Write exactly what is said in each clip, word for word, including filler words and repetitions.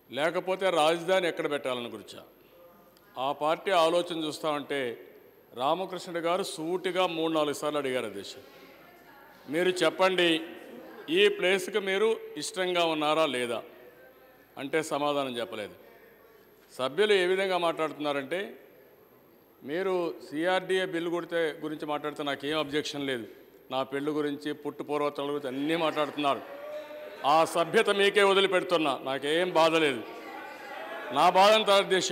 లేకపోతే రాజధాని ఎక్కడ పెట్టాలని గురించా ఆ పార్టీ ఆలోచన చూస్తామంటే రామకృష్ణ గారు సూటిగా మూడు నాలుగు సార్లు అడిగారు అధ్యక్ష, మీరు చెప్పండి ఈ ప్లేస్కి మీరు ఇష్టంగా ఉన్నారా లేదా అంటే సమాధానం చెప్పలేదు. సభ్యులు ఏ విధంగా మాట్లాడుతున్నారంటే, మీరు సిఆర్డీఏ బిల్లు కొడితే గురించి మాట్లాడితే నాకేం అబ్జెక్షన్ లేదు, నా పెళ్ళి గురించి పుట్టు పూర్వతల గురించి అన్నీ మాట్లాడుతున్నారు. ఆ సభ్యత మీకే వదిలిపెడుతున్నా, నాకేం బాధ లేదు. నా బాధ అంతా అధ్యక్ష,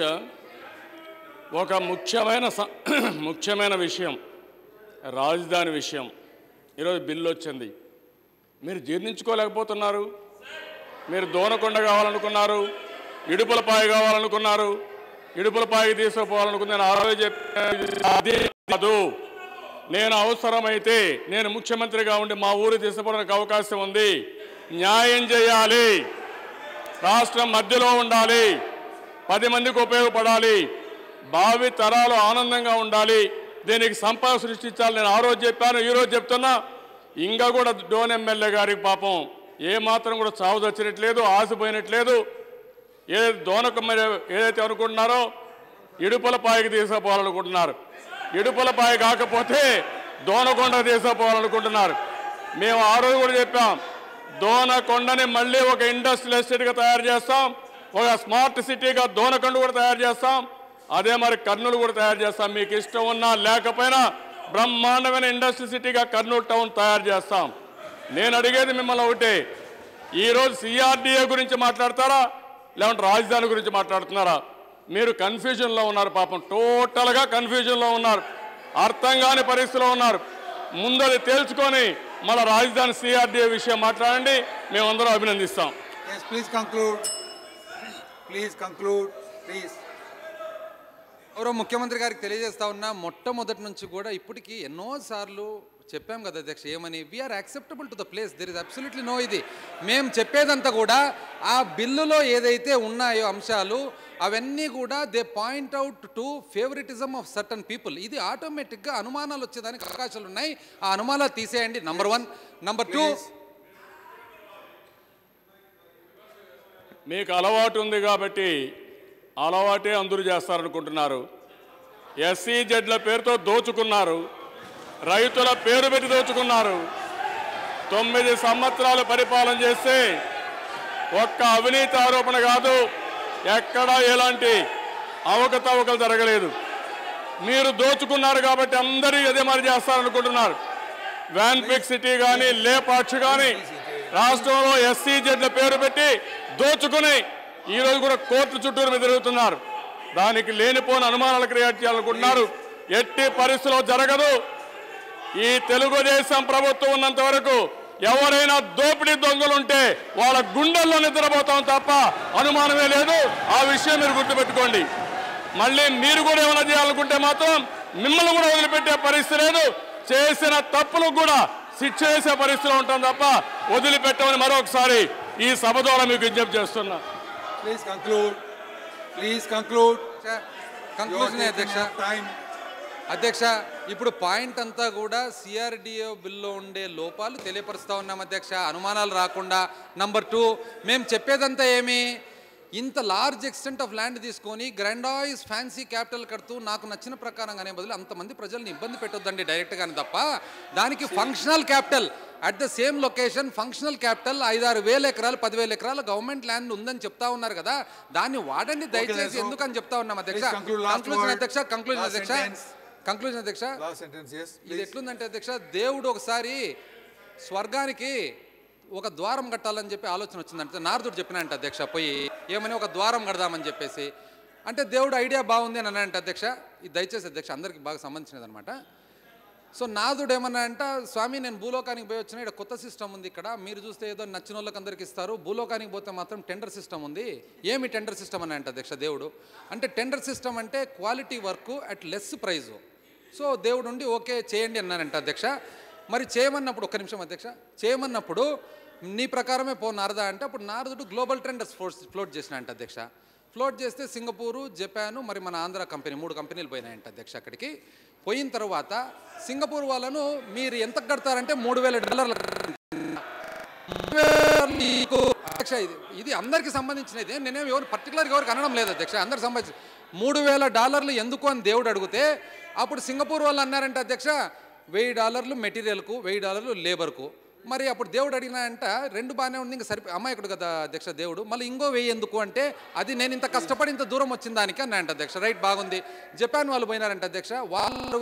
ఒక ముఖ్యమైన ముఖ్యమైన విషయం రాజధాని విషయం. ఈరోజు బిల్లు వచ్చింది, మీరు జీర్ణించుకోలేకపోతున్నారు. మీరు దోనకొండ కావాలనుకున్నారు, ఇడుపులపాయ కావాలనుకున్నారు, ఇడుపులపాయకి తీసుకుపోవాలనుకున్న ఆరోజు చెప్పాను. నేను అవసరమైతే నేను ముఖ్యమంత్రిగా ఉండి మా ఊరు తీసుకుపోవడానికి అవకాశం ఉంది. న్యాయం చేయాలి, రాష్ట్రం మధ్యలో ఉండాలి, పది మందికి ఉపయోగపడాలి, భావి తరాలు ఆనందంగా ఉండాలి, దీనికి సంపద సృష్టించాలి. నేను ఆ రోజు చెప్పాను, ఈరోజు చెప్తున్నా. ఇంకా కూడా డోన్ ఎమ్మెల్యే గారికి పాపం ఏమాత్రం కూడా చావు తెచ్చినట్లేదు, ఆశపోయినట్లేదు. ఏదైతే దోనక ఏదైతే అనుకుంటున్నారో ఇడుపులపాయకి తీసుకుపోవాలనుకుంటున్నారు, ఇడుపులపాయ కాకపోతే దోనకొండ తీసుకుపోవాలనుకుంటున్నారు. మేము ఆ రోజు కూడా చెప్పాం, దోనకొండని మళ్ళీ ఒక ఇండస్ట్రియల్ ఎస్టేట్గా తయారు చేస్తాం, ఒక స్మార్ట్ సిటీగా దోనకొండ కూడా తయారు చేస్తాం, అదే మరి కర్నూలు కూడా తయారు చేస్తాం. మీకు ఇష్టం ఉన్నా లేకపోయినా బ్రహ్మాండమైన ఇండస్ట్రియల్ సిటీగా కర్నూలు టౌన్ తయారు చేస్తాం. నేను అడిగేది మిమ్మల్ని ఒకటే, ఈరోజు సిఆర్డీఏ గురించి మాట్లాడతారా లేకుంటే రాజధాని గురించి మాట్లాడుతున్నారా? మీరు కన్ఫ్యూజన్లో ఉన్నారు, పాపం టోటల్గా కన్ఫ్యూజన్లో ఉన్నారు, అర్థం కాని పరిస్థితిలో ఉన్నారు. ముందది తేల్చుకొని మళ్ళీ రాజధాని సిఆర్డీఏ విషయం మాట్లాడండి, మేమందరం అభినందిస్తాం. Please conclude please conclude please ఎవరో ముఖ్యమంత్రి గారికి తెలియజేస్తా ఉన్నా, మొట్టమొదటి నుంచి కూడా ఇప్పటికీ ఎన్నోసార్లు చెప్పాం కదా అధ్యక్ష, ఏమని we are acceptable to the place, there is absolutely no. ఇది మేము చెప్పేదంతా కూడా ఆ బిల్లులో ఏదైతే ఉన్నాయో అంశాలు అవన్నీ కూడా they point out to favouritism of certain people. ఇది ఆటోమేటిక్గా అనుమానాలు వచ్చేదానికి అవకాశాలు ఉన్నాయి, ఆ అనుమానాలు తీసేయండి. Number one. నంబర్ టూ, మీకు అలవాటు ఉంది కాబట్టి అలవాటే అందరూ చేస్తారనుకుంటున్నారు. ఎస్సీ జడ్ల పేరుతో దోచుకున్నారు, రైతుల పేరు పెట్టి దోచుకున్నారు. తొమ్మిది సంవత్సరాలు పరిపాలన చేస్తే ఒక్క అవినీతి ఆరోపణ కాదు, ఎక్కడా ఎలాంటి అవకతవకలు జరగలేదు. మీరు దోచుకున్నారు కాబట్టి అందరూ అదే మరి చేస్తారనుకుంటున్నారు. వ్యాన్పిక్ సిటీ కానీ లేపాక్షి కానీ రాష్ట్రంలో ఎస్సీ జడ్ల పేరు పెట్టి దోచుకుని ఈరోజు కూడా కోర్టు చుట్టూరు మీద తిరుగుతున్నారు. దానికి లేనిపోని అనుమానాలు క్రియేట్ చేయాలనుకుంటున్నారు. ఎట్టి పరిస్థితిలో జరగదు. ఈ తెలుగుదేశం ప్రభుత్వం ఉన్నంత వరకు ఎవరైనా దోపిడీ దొంగలుంటే వాళ్ళ గుండెల్లో నిద్రపోతాం తప్ప అనుమానమే లేదు. ఆ విషయం మీరు గుర్తుపెట్టుకోండి. మళ్ళీ మీరు కూడా ఏమైనా చేయాలనుకుంటే మాత్రం మిమ్మల్ని కూడా వదిలిపెట్టే పరిస్థితి లేదు. చేసిన తప్పులకు కూడా శిక్ష వేసే పరిస్థితిలో ఉంటాం తప్ప వదిలిపెట్టమని మరొకసారి ఈ సభ ద్వారా మీకు విజ్ఞప్తి చేస్తున్నా. Please conclude please conclude conclusion అధ్యక్ష. అధ్యక్ష, ఇప్పుడు పాయింట్ అంతా కూడా సిఆర్డీఏ బిల్లో ఉండే లోపాలు తెలియపరుస్తూ ఉన్నాం అధ్యక్ష, అనుమానాలు రాకుండా. నంబర్ టూ, మేము చెప్పేదంతా ఏమి, ఇంత లార్జ్ ఎక్స్టెంట్ ఆఫ్ ల్యాండ్ తీసుకొని గ్రాండాయిజ్ ఫ్యాన్సీ క్యాపిటల్ కడుతూ నాకు నచ్చిన ప్రకారంగానే బదులు అంతమంది ప్రజల్ని ఇబ్బంది పెట్టొద్దండి డైరెక్ట్గానే తప్ప, దానికి functional capital at the same location functional capital ఐదారు వేల ఎకరాలు పదివేల ఎకరాల గవర్నమెంట్ ల్యాండ్ ఉందని చెప్తా ఉన్నారు కదా, దాన్ని వాడండి దయచేసి ఎందుకని చెప్తా ఉన్నాం అధ్యక్ష. కంక్లూజన్ అధ్యక్ష కంక్లూజన్ అధ్యక్ష కంక్లూజన్ అధ్యక్ష ఇది ఎట్లుందంటే అధ్యక్ష, దేవుడు ఒకసారి స్వర్గానికి ఒక ద్వారం కట్టాలని చెప్పి ఆలోచన వచ్చిందంటే నారదుడు చెప్పినంట అధ్యక్ష, పోయి ఏమని ఒక ద్వారం కడదామని చెప్పేసి అంటే దేవుడు ఐడియా బాగుంది అని అన్నాడంట అధ్యక్ష. ఇది దయచేసి అధ్యక్ష అందరికి బాగా సంబంధించినది అనమాట. సో నారదుడు ఏమన్నా అంట, స్వామి నేను భూలోకానికి పోయి వచ్చిన, ఇక్కడ కొత్త సిస్టమ్ ఉంది, ఇక్కడ మీరు చూస్తే ఏదో నచ్చిన వాళ్ళకి అందరికి ఇస్తారు, భూలోకానికి పోతే మాత్రం టెండర్ సిస్టమ్ ఉంది, ఏమి టెండర్ సిస్టమ్ అని అంట అధ్యక్ష దేవుడు. అంటే టెండర్ సిస్టమ్ అంటే quality work at less price. So దేవుడు ఉండి ఓకే చేయండి అన్నానంట అధ్యక్ష. మరి చేయమన్నప్పుడు ఒక్క నిమిషం అధ్యక్ష, చేయమన్నప్పుడు నీ ప్రకారమే పో నారదా అంటే అప్పుడు నారదుడు గ్లోబల్ ట్రెండర్స్ ఫ్లోట్ ఫ్లోట్ చేసిన అంట అధ్యక్ష. ఫ్లోట్ చేస్తే సింగపూరు, జపాను, మరి మన ఆంధ్ర కంపెనీ మూడు కంపెనీలు పోయినాయంట అధ్యక్ష. అక్కడికి పోయిన తర్వాత సింగపూర్ వాళ్ళను మీరు ఎంత కడతారంటే మూడు వేల డాలర్లు అధ్యక్ష, ఇది ఇది అందరికీ సంబంధించినది. నేనేం ఎవరు పర్టికులర్గా ఎవరికి అనడం లేదు అధ్యక్ష, అందరికి సంబంధించి. మూడు వేల డాలర్లు ఎందుకు అని దేవుడు అడిగితే అప్పుడు సింగపూర్ వాళ్ళు అన్నారంటే అధ్యక్ష, వెయ్యి డాలర్లు మెటీరియల్కు, వెయ్యి డాలర్లు లేబర్కు. మరి అప్పుడు దేవుడు అడిగినాయంట, రెండు బాగానే ఉంది, ఇంకా సరిపో అమ్మాయికుడు కదా అధ్యక్ష దేవుడు, మళ్ళీ ఇంకో వెయ్యి ఎందుకు అంటే, అది నేను ఇంత కష్టపడి ఇంత దూరం వచ్చిన దానికి అన్నాయంట అధ్యక్ష. రైట్, బాగుంది. జపాన్ వాళ్ళు పోయినారంట అధ్యక్ష, వాళ్ళు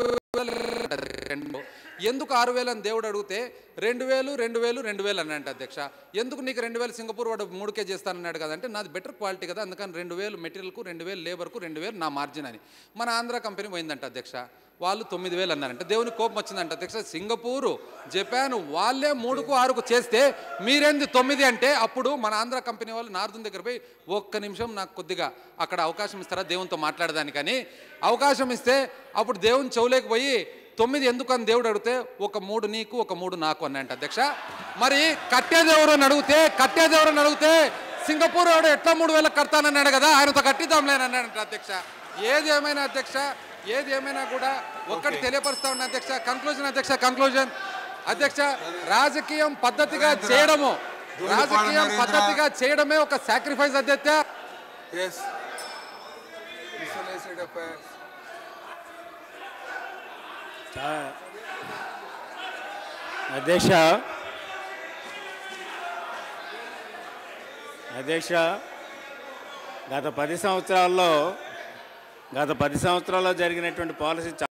ఎందుకు ఆరు వేలు అని దేవుడు అడిగితే రెండు వేలు రెండు వేలు రెండు వేలు అన్నాయంట అధ్యక్ష. ఎందుకు నీకు రెండు వేలు సింగపూర్ వాడు మూడుకే చేస్తానన్నాడు కదంటే, నాది బెటర్ క్వాలిటీ కదా, అందుకని రెండు వేలు మెటీరియల్కు, రెండు వేలు లేబర్కు, రెండు వేలు నా మార్జిన్ అని. మన ఆంధ్ర కంపెనీ పోయిందంట అధ్యక్ష, వాళ్ళు తొమ్మిది వేలు అన్నారంట. దేవునికి కోపం వచ్చిందంట అధ్యక్ష. సింగపూరు, జపాన్ వాళ్ళే మూడుకు ఆరుకు చేస్తే మీరేంది తొమ్మిది అంటే, అప్పుడు మన ఆంధ్ర కంపెనీ వాళ్ళు నార్దున్ దగ్గర పోయి ఒక్క నిమిషం నాకు కొద్దిగా అక్కడ అవకాశం ఇస్తారా దేవునితో మాట్లాడదానికని అవకాశం ఇస్తే, అప్పుడు దేవుని చెవులేకపోయి తొమ్మిది ఎందుకు అని దేవుడు అడిగితే ఒక మూడు నీకు ఒక మూడు నాకు అన్నాయంట అధ్యక్ష. మరి కట్టేదేవరు అని అడిగితే కట్టేదేవరు అని అడిగితే సింగపూర్ వాడు ఎట్లా మూడు వేలకు కడతానన్నాడు కదా, ఆయనతో కట్టిద్దాంలేని అన్నాడంట అధ్యక్ష. ఏది ఏమైనా అధ్యక్ష, ఏది ఏమైనా కూడా ఒక్కటి తెలియపరుస్తా ఉన్నా అధ్యక్ష. కంక్లూజన్ అధ్యక్ష, కంక్లూజన్ అధ్యక్ష. రాజకీయం పద్ధతిగా చేయడము, రాజకీయం పద్ధతిగా చేయడమే ఒక సాక్రిఫైస్ అధ్యక్ష. Yes. Miscellaneous affairs. అధ్యక్ష అధ్యక్ష గత పది సంవత్సరాల్లో గత పది సంవత్సరాల్లో జరిగినటువంటి పాలసీ